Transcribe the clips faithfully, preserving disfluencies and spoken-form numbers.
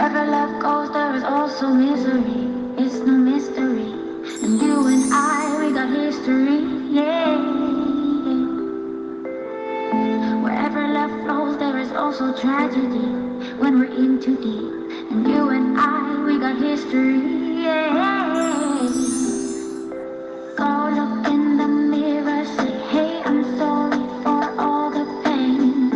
Wherever love goes, there is also misery. It's no mystery. And you and I, we got history. Yeah. Wherever love flows, there is also tragedy. When we're in too deep. And you and I, we got history. Yeah. Go look in the mirror, say, hey, I'm sorry for all the pain.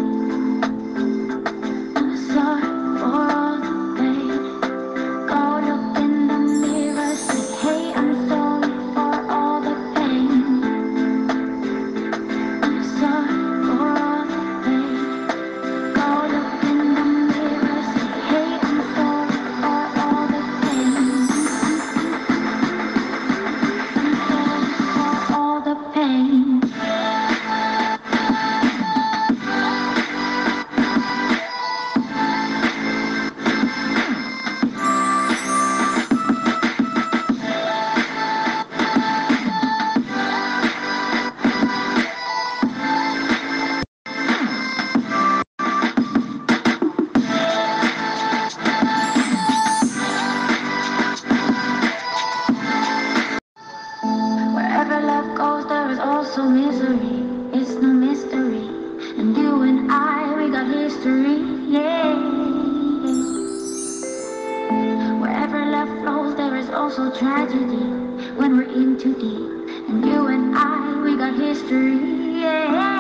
I'm sorry for all the pain. Go look in the mirror, say, hey, I'm sorry for all the pain. I'm sorry for all the pain. Go look in the mirror, say, hey, I'm sorry for all the pain. I'm sorry for all the pain. Wherever love goes, there is also misery. It's no mystery. And you and I, we got history. Yeah. Wherever love flows, there is also tragedy. When we're in too deep. And you and I, we got history. Yeah.